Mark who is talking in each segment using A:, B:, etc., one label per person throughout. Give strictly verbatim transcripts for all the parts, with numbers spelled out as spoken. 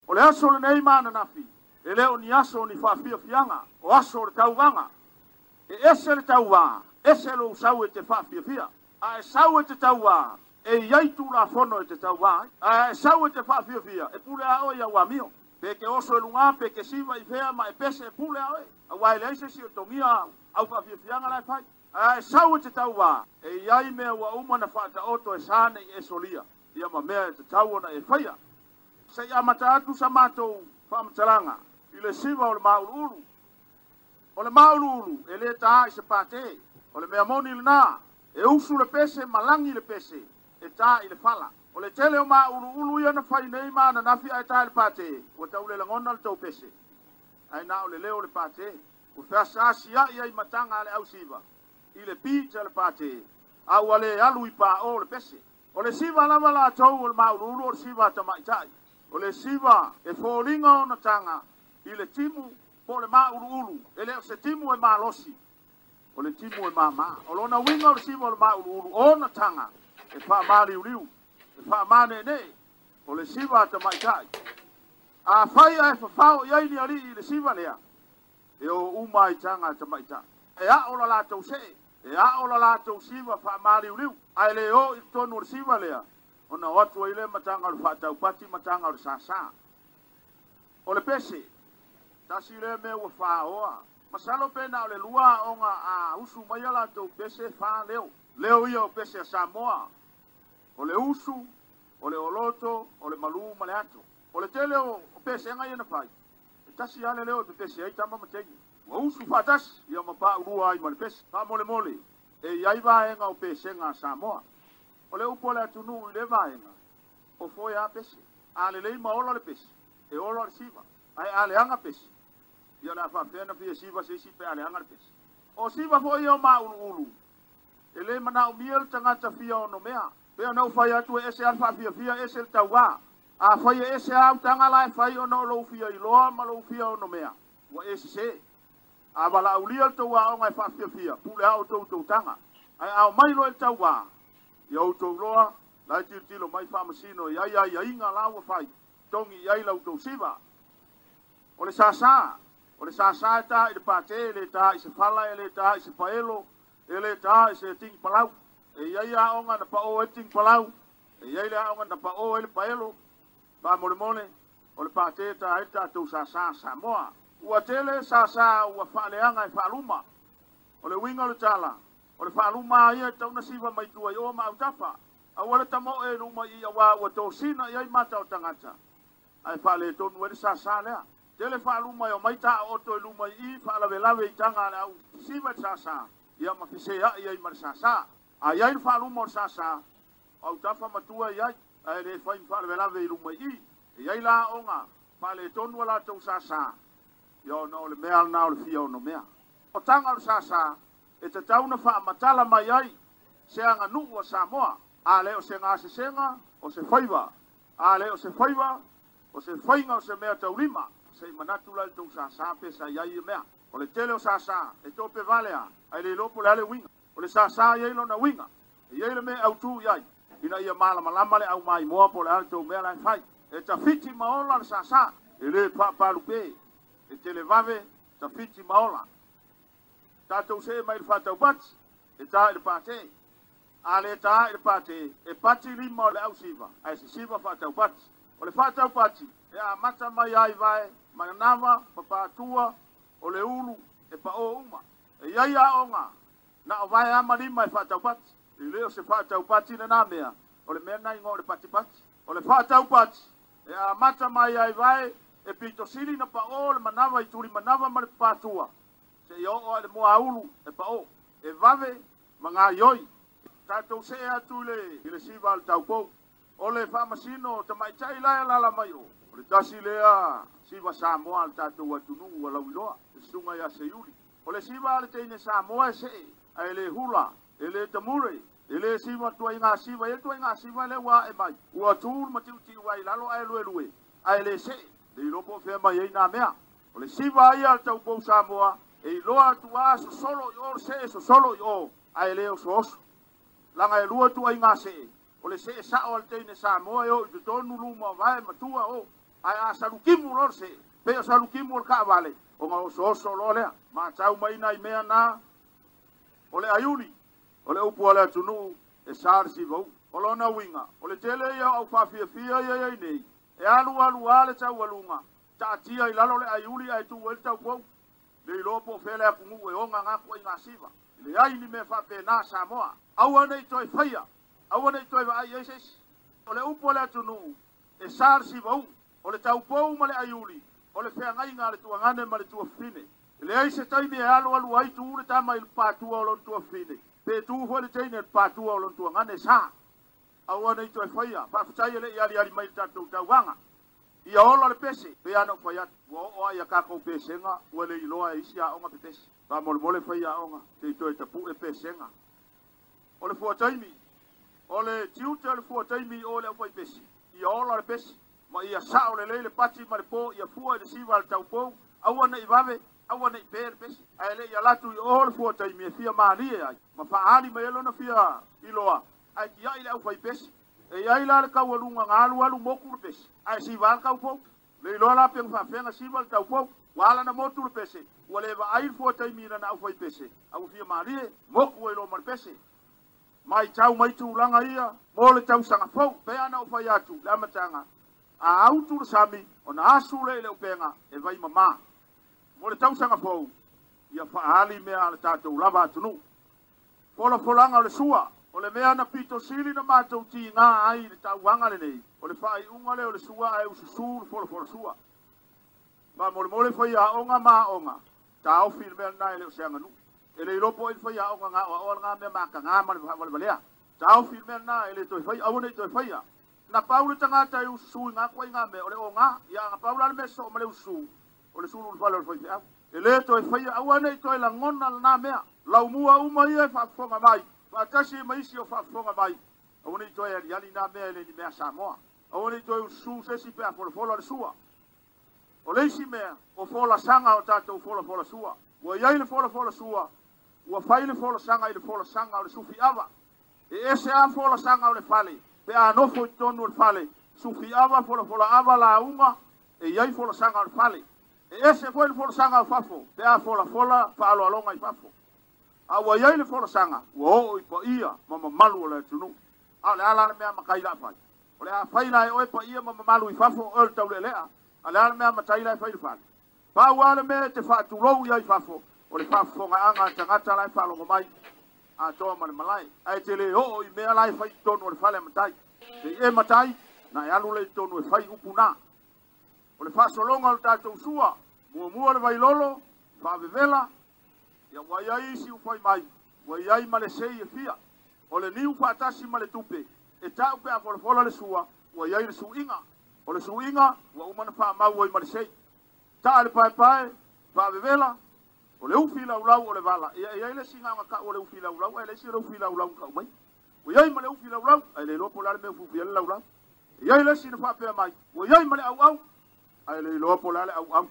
A: O le aso le nei mana nafi. E leo ni aso ni whaafia fianga. O aso le tauwanga. E ese le tauwa. Ese lo usau e te whaafia fia. A e sau e te tauwa. E iaitu la fono e te tauwa. A e sau e te whaafia fia. E pule a oi a wamio. Peke oso e lunga, peke siva i fea, ma e pese e pule a oi. A wai leise si o tongia au whaafia fianga lai fai. A e sau e te tauwa. E iai mea wa umana whaata oto e sane i e solia. Ia ma mea e te tauona e whaia. Se ia mata atu sa mātou whaamatalanga. I le siva o le maululu. O le maululu, e le taa i se pāte. O le mea moni le nā. E usu le pese, malangi le pese. E taa i le fala. O le tele o maululu ia na whai nei maa na nafi ai taa le pāte. O tau le langona le tau pese. Ai nā o le leo le pāte. O whiasa asia ia i matanga le au siva. I le pīta le pāte. Au ale alu i pā o le pese. O le siva lava la tau o le maululu o le siva tamaitai. O le siva e fōlinga o na tanga i le timu po le maa ulu ulu. E leo se timu e maa losi. O le timu e maa maa. O lona winga o le siva o le maa ulu ulu. O na tanga e paa maa liu liu. E paa maa ne ne. O le siva ta maitai. A whaia e whawhao i aini ari i le siva lea. E o uma i tanga ta maitai. E a o la lātou se. E a o la lātou siva paa maa liu liu. Ai le o i tonu o le siva lea. Ona watu ai le matanga o le whaatau pati matanga o le sasa. O le pese, tasi le me ua whaoa. Masalo pena o le lua o nga a usu mai ala tau pese wha leo. Leo ia o pese a Samoa. O le usu, o le oloto, o le malu ma le ato. O le tele o pese nga ia na whai. E tasi ale leo te pese ai tama mategi. O usu whaatasi, ia ma pa urua ai ma le pese. Pa mole mole, e iai vaenga o pese nga Samoa. O le upo le atunu i le vaenga. O foi a pese. A le lei ma ola le pese. E ola le siva. Ai a le anga pese. Ia la whawhena pia siva se si pe a le anga le pese. O siva foi o ma ulu ulu. E le mana o mia le tangata fia o no mea. Pea nau whai atu e ese alfa fia fia ese le tauwa. A whai e ese au tanga lai whai o no lo fia i loa ma lo fia o no mea. Wa ese se. A wala au lia le tauwa o ngai wha fia fia. Pule au tau tau tanga. Ai au mailo le tauwa. Ia utou loa, lai tilo tilo mai whamasino, ia ia ia inga laua whai, tongi ia ila utou siva. O le sasa, o le sasa e tā i le pāte, e le tā i se whala, e le tā i se paelo, e le tā i se ting palau. E ia ia onga na pa o e ting palau, e ia ia onga na pa o e le paelo, pa mole mole, o le pāte tā i tā tau sasa Samoa. Ua tele sasa ua whaaleanga e whaaluma, o le winga le tala. O le whaaluma ia tau na siva mai tua i o ma autapa. A wale tamo e numa i a wā ua tō sina i ai mata o tangata. Ai whaale tonu e sa sa lea. Tele whaaluma i o mai taa oto i luma i whaalawe lawe i tanga le au. Siva sa sa. Ia ma fisea i ai mar sa sa. A iai le whaaluma o sa sa. Autapa matua i ai. Ai le whain whaalawe lawe i luma i. I ai la onga. Whaale tonu ala tau sa sa. Ia na o le mea na o le fia o no mea. O tanga o sa sa. E te tauna wha matala mai ai, se anga nuu a Samoa, a leo se ngā se senga, o se whaiva, a leo se whaiva, o se whainga o se mea taurima, se manatu lai tau sa sa pe sa iai e mea. O le tele o sa sa, e tope valea, ai le lopo le ale winga, o le sa sa iai lo na winga, e iai le mea autu iai, ina ia mala malama le au mai moa po le ale tau mea lai whai, e ta fiti maola le sa sa, e le pa palupe, e tele vave, ta fiti maola. Tātou se mai le whātau pati, e tā i le pāte. A le tā i le pāte, e pati lima o le au siva, ai se siva whātau pati. O le whātau pati, e a mata mai ai vai, mai nama, pa pātua, o le ulu, e pa o uma. E iai a onga, na o vai ama lima i whātau pati. I leo se whātau pati na nā mea, o le mea nai ngō le pati pati. O le whātau pati, e a mata mai ai vai, e pito sili na pa o le manawa i turi manawa ma le pātua. Se i o le moa ulu, e pa o, e vave, ma ngā ioi. Tātou se atu le, i le siva al tau kou. O le whamasino, ta mai tai lai lala mai o. O le tasi lea, siva Samoa al tātou atunu ua lauiloa. E sunga ia se yuli. O le siva ale teine Samoa e se, a e le hula, e le tamure, e le siva tua i ngā siva, e tua i ngā siva le ua e mai. Ua tūru ma tiu tiu ai lalo a e lue lue. A e le se, le i lopo whea mai e nā mea. O le siva ai al tau kou Samoa, e i loa tua so solo i o se so solo i o a e leo so osu. Langa e lua tua i ngā se. O le se e sao al teine Samoa e o i te tonu luma vai matua o. ai a salukimu lo se pe salukimu ka vale o nga so so lo le ma tau mai nai mea na ole ayuni ole upu ole tunu e sar si vo ole na winga ole tele ia au fa fia fia ia ia nei e alu alu ale tau alunga ta tia i lalo le ayuli ai tu wel tau po le lopo fele a kungu e onga nga ko inga siva le ai ni me fa pe na Samoa au nei toi faia au nei toi va ai ese ole upu ole tunu e sar si vo ole tau po ma le ayuli ole fe ngai nga le tua ngane ma le tua fine le ai se tai me alu alu ai tu le tama il patua o lo tua fine pe tu ho le tai ne patua o lo tua ngane sa au nei toi faia fa faia le ia ia mai tatu tauanga ia ola le pese pe ana faia wo o ia ka ko pesenga o le iloa isia o ma pese pa mol mole faia onga te toi tapu e pesenga ole fo taimi ole tiuta le fo taimi ole o pese ia ola le pese ma ia sa ole le le pati ma le po ia fua le siva le tau po au ana i vave au ana i per pese ai le ia latu i ole fo taimi e fia mali ai ma fa ali ma elo na fia iloa ai ki ai le au fai pese e ai la le kau alunga ngalu alu moku le pese ai si val kau po le iloa la pe fa fenga si val tau po wala na motu le pese wale va ai fo taimi na au fai pese au fia mali moku elo mar pese mai tau mai tu langa ia mo le tau sanga fo pe ana o fai atu la matanga a autu sami ona asu le le upenga e vai mama mo le tau sanga fo ia fa ali me ala tatou lava tunu pola polanga le sua o le mea na pito sili na matou ti nga ai le tau wanga le nei o le fai unga le o le sua e ususu pola pola sua ma mo le mo le fai a onga ma onga ta o fil me na le o senga nu e le lopo il fai a onga nga o nga me ma ka nga ma le balea ta o fil me na ele to fai a one to fai a na Paulo tangata i usu nga ko nga me ole o nga ya nga Paulo le meso me le usu o le sulu falo foi fa e le to fa ia awane to la ngona na me la umua uma ia fa fonga mai fa tasi mai si o fa fonga mai o ni to ia ali na me le ni me Samoa o ni to usu se si pe folo folo le sua o le si me o fola sanga o tato folo folo sua o ia le folo folo sua o fa ile folo sanga ile folo sanga o le sufi ava e ese a folo sanga o le fale pe a no fo tonu o fale sufi ava folo folo ava la uma e ia folo sanga o fale e ese foi le folo sanga o fafo pe a fola fola fa alo alonga i fafo a wa ia le folo sanga o i po ia mama malu o le tunu a le ala me makai la fai o le a fai la o po ia mama malu i fafo o le tau le lea a le ala me matai la fai le fai pa wa le me te fa tu lo ia i fafo o le fafo nga anga tangata la fa lo mai a to ma le malai ai te le o i me ala fai tonu o le fale matai te e matai na ia lu le tonu e fai upuna o le fa solonga o tatou sua mua mua le vailolo fa vevela ia wai ai si u fai mai wai ai ma le sei e fia o le niu fa tasi ma le tupe e tau pe a fole fola le sua wai ai le suinga o le suinga wa umana fa mau ai ma le sei ta le pai pai fa vevela o le ufi lau lau o le vala ia ia le singa ma ka o le ufi lau lau ai le si le ufi lau lau ka mai wai ai ma le ufi lau lau ai le lopo la le me ufi lau lau ia le si fa pe mai wai ai ma le au au ai le lopo la le au au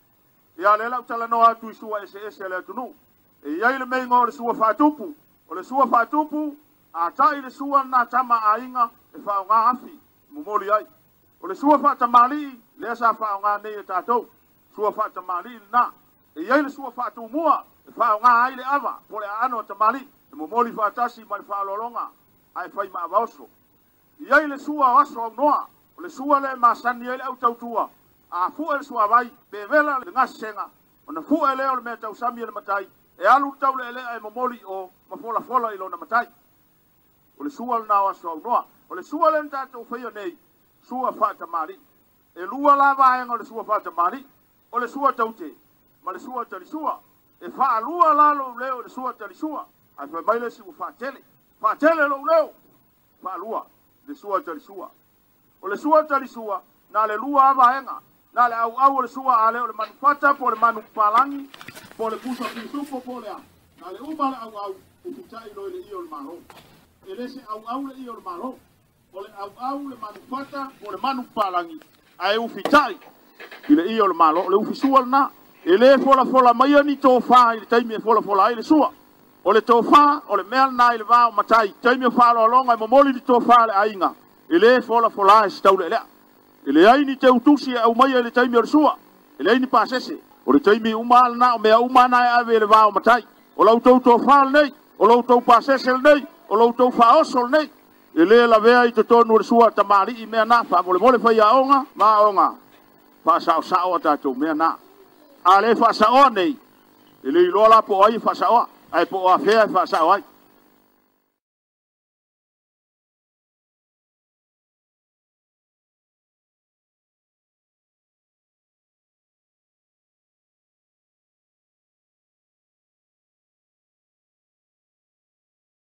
A: ia le lau tala no atu sua ese ese le tunu e ia le me ngor sua fa tupu o le sua fa tupu a tai le sua na tama ainga e fa nga afi momoli ai o le sua fa tamali le sa fa nga ne tatou sua fa tamali na e ia le sua fa tu mua e fa nga ai le ava po le ano tamali e momoli fa tasi ma fa lolonga ai fai ma vaoso ia le sua aso noa o le sua le masani ele au tautua a fu el sua vai pe vela le ngasenga ona fu ele o le meta usami le matai e alu tau le ele ai momoli o ma fola fola i lo na matai o le sua na aso noa o le sua le tatou fai nei sua fa tamali e lua la vai o le sua fa tamali o le sua taute ma le sua tali sua e fa lua la lo le o le sua tali sua ai fa mai le si fa tele fa tele lo le fa lua le sua tali sua o le sua tali sua na le lua ava enga na le au au le sua ale o le manufata po le manupalangi po le pusa pisupo po le a na le uma le au au e fitai lo le io le malo e le se au au le io le malo o le au au le manufata po le manupalangi ai u fitai i le io le malo le ufisua na e le fola fola mai ani tofa i le taimi e fola fola ai le sua o le tofa o le mea na i le vao matai taimi e fa lo longa i momoli di tofa le ainga e le fola fola e stau le lea e le ai ni te utusi au mai e le taimi o le sua e le ai ni pasese o le taimi uma na o mea uma na e ave le vao matai o lau tau tau whaal nei o lau tau pasese nei o lau tau whaosol nei e le la vea i te tonu o le sua tamari i mea na wha mole mole whai a onga ma onga pa sao sao a tatou mea na a le wha sao nei e le iloa la po ai wha sao ai po a whea wha sao ai